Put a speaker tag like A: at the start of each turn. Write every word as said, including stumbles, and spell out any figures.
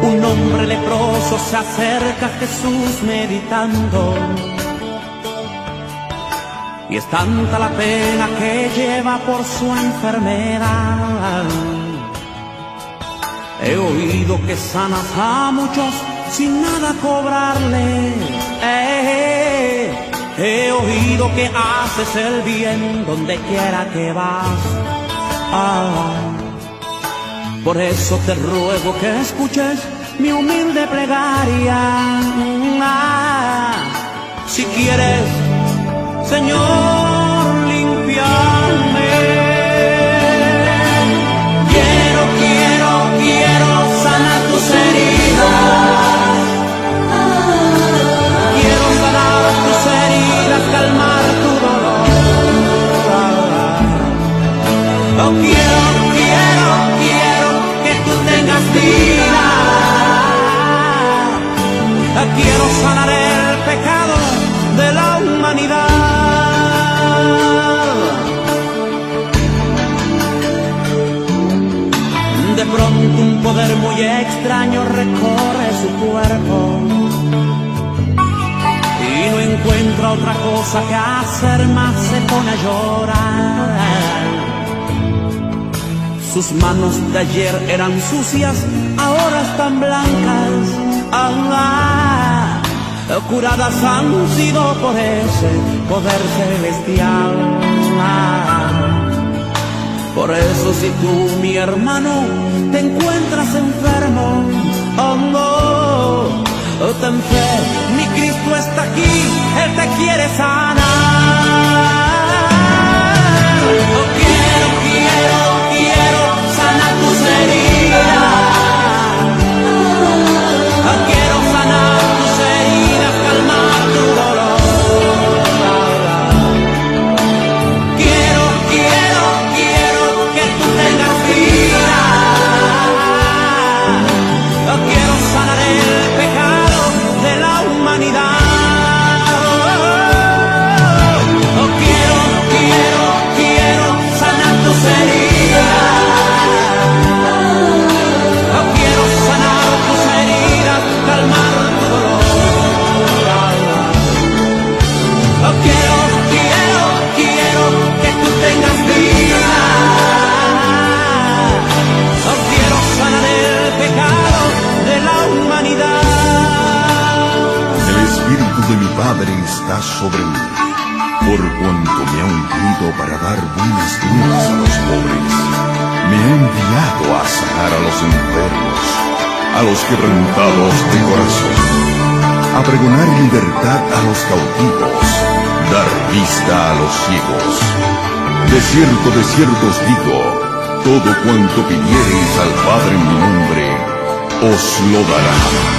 A: Un hombre leproso se acerca a Jesús meditando, y es tanta la pena que lleva por su enfermedad. He oído que sanas a muchos sin nada cobrarles. Eh, he oído que haces el bien donde quiera que vas. Ah, por eso te ruego que escuches mi humilde plegaria. Ah, si quieres, Señor, limpiarme. Quiero, quiero, quiero sanar tus heridas. Quiero sanar tus heridas, calmar tu dolor. Oh, quiero, quiero, quiero que tú tengas vida. Quiero sanar el pecado de la humanidad. De pronto un poder muy extraño recorre su cuerpo y no encuentra otra cosa que hacer más se pone a llorar. Sus manos de ayer eran sucias, ahora están blancas. Ah, curadas han sido por ese poder celestial. Ah, por eso si tú, mi hermano, te encuentras enfermo, oh no, ten fe, mi Cristo está aquí, Él te quiere sanar. Oh, quiero, quiero, quiero sanar tus heridas. Oh, quiero sanar tus heridas, calmar tu dolor. Quiero, quiero, quiero que tú tengas vida. Oh, quiero sanar el pecado de la humanidad. Oh, quiero, quiero, quiero sanar tus heridas. Oh, quiero sanar tus heridas, calmar tu dolor. Oh, quiero, quiero, quiero que tú tengas vida. Oh, quiero sanar el pecado de la humanidad.
B: El Espíritu de mi Padre está sobre mí, por cuanto me ha ungido para dar buenas nuevas a los pobres. Me ha enviado a sanar a los enfermos, a los quebrantados de corazón, a pregonar libertad a los cautivos, dar vista a los ciegos. De cierto, de cierto os digo, todo cuanto pidiereis al Padre en mi nombre, os lo dará.